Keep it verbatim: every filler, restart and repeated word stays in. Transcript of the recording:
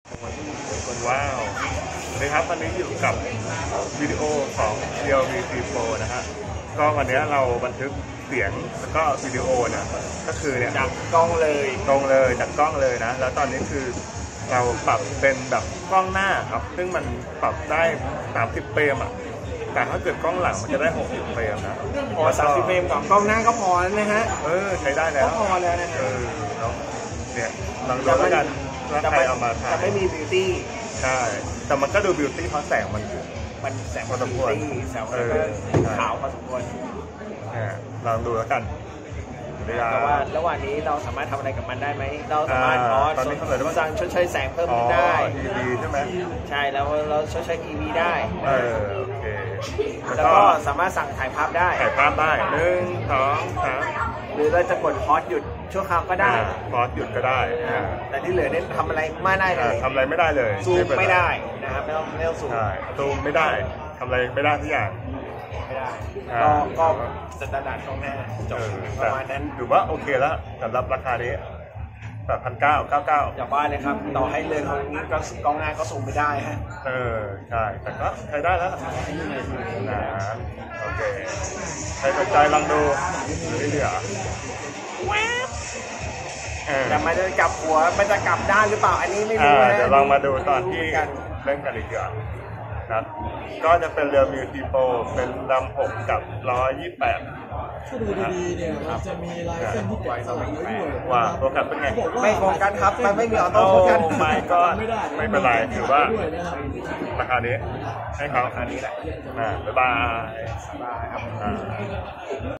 ว้าวสวัสดีครับวันนี้อยู่กับวิดีโอของ เรียว วี ซี โฟร์ นะฮะก็วันนี้เราบันทึกเสียงแล้วก็วิดีโอเนี่ยก็คือเนี่ยจากกล้องเลยตรงเลยจากกล้องเลยนะแล้วตอนนี้คือเราปรับเป็นแบบกล้องหน้าครับซึ่งมันปรับได้สามสิบเฟรมอ่ะแต่ถ้าเกิดกล้องหลังมันจะได้หกสิบเฟรมนะพอสามสิบเฟรมกับกล้องหน้าก็พอแล้วนะฮะเออใช้ได้แล้วก็พอแล้วนะเออเนาะเนี่ยลองดูแล้วกันว่าใครเอามาถ่ายจะไม่มีบิวตี้ใช่แต่มันก็ดูบิวตี้เพราะแสงมันมันแสงพอสมควรแสงขาวพอสมควรลองดูแล้วกันแต่ว่าระหว่างนี้เราสามารถทำอะไรกับมันได้ไหมเราสามารถอ๋อตอนนี้เขาเลยว่าสั่งชดเชยแสงเพิ่มขึ้นได้อี วี ใช่ไหมใช่แล้วเราชดเชย อี วี ได้เออโอเคแล้วก็สามารถสั่งถ่ายภาพได้ถ่ายภาพได้หนึ่งสองสามหรือเราจะกดพอสหยุดชั่วคราวก็ได้พอสหยุดก็ได้แต่ที่เหลือเนี่ยทำอะไรไม่ได้เลยทำอะไรไม่ได้เลยซูมไม่ได้นะครับไม่ต้องไม่ต้องซูมซูมไม่ได้ทำอะไรไม่ได้ทุกอย่างไม่ได้ก็ก็สแตนดาร์ดกล้องหน้าจบประมาณนั้นถือว่าโอเคแล้วสำหรับราคานี้แบบพันเก้าเก้าเก้าอย่าว่าเลยครับต่อให้เรือนของนี้ก็กล้องหน้าก็ซูมไม่ได้ฮะเออใช่แต่ก็ใช้ได้แล้วนะโอเคใครสนใจลองดูหรือเหลือแต่มันจะกลับหัวมันจะกลับด้านหรือเปล่าอันนี้ไม่รู้นะเดี๋ยวลองมาดูตอนที่เล่นกันอีกเดือนครับก็จะเป็นเรือมิวทีโปเป็นลำหกกับร้อยยี่สิบแปดถ้าดูดีๆเนี่ยมันจะมีลายเส้นที่แกะสลักไว้ด้วยว่าโปรแกรมเป็นไงไม่โฟกัสครับมันไม่มีออโต้โฟกัสไม่ก็ไม่เป็นไรถือว่าราคานี้ให้เขาราคานี้แหละบ๊ายบายบ๊ายบายครับ